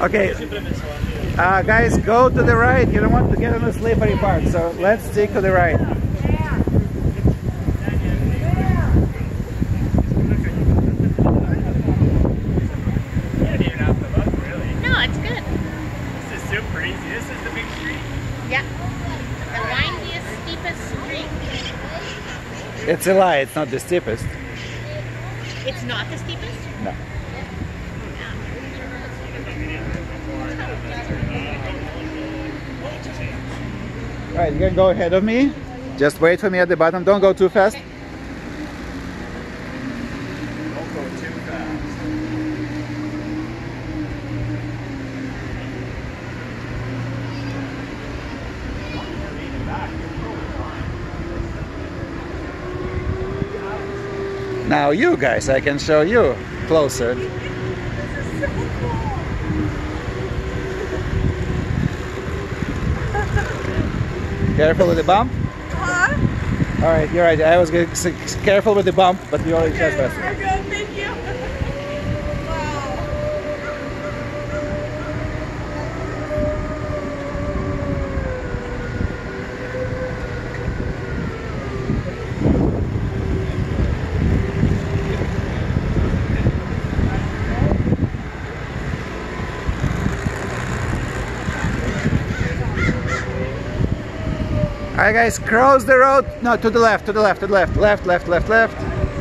Okay, guys, go to the right. You don't want to get on the slippery part, so let's stick to the right. No, it's good. This is super easy. This is the big street? Yeah. The windiest, steepest street. It's a lie, it's not the steepest. It's not the steepest? No. Alright, you can go ahead of me. Just wait for me at the bottom. Don't go too fast. Don't go too fast. Now you guys, I can show you closer. Careful with the bump. All right, you're right. I was going to say careful with the bump, but you already just passed. I'm good, thank you. Wow. Alright guys, cross the road. No, to the left, to the left, to the left. Left, left, left, left.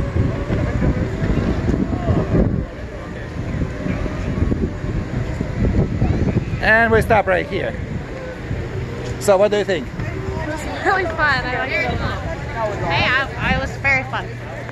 And we stop right here. So what do you think? It was really fun. I liked it a lot. Hey, I was very fun.